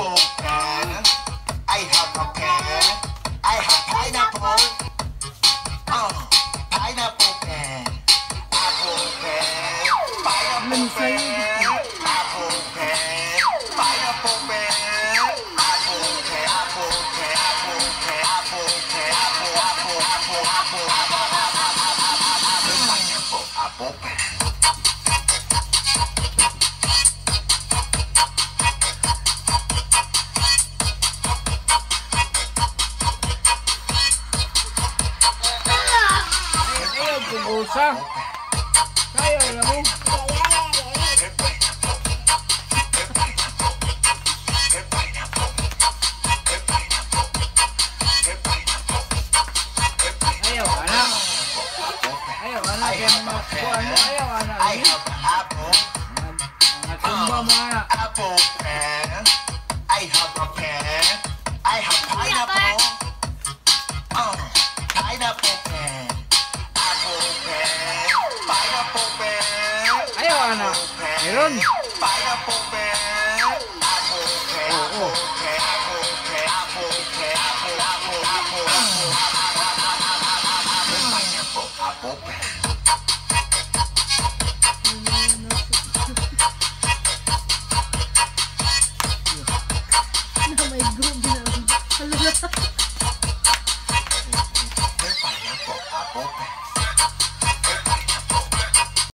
apple pear. I have a pear. I have pineapple. Pineapple pear. Apple pear. Pineapple pear. Apple pear. Pineapple pear. Apple pear. Apple pear. Apple pear. Apple pear. Apple. Apple. Apple. Apple. Pineapple. Apple pear. Usah. Kaya na mo. Ayaw anak. Ayaw anak yang makuan mo. Ayaw anak. I have an apple. Natumba mo anak. Apple pear. I have a pear. I have pineapple. Pineapple pear. Apple pear. Pineapple pear. Ayaw anak. Meron. Pineapple pear.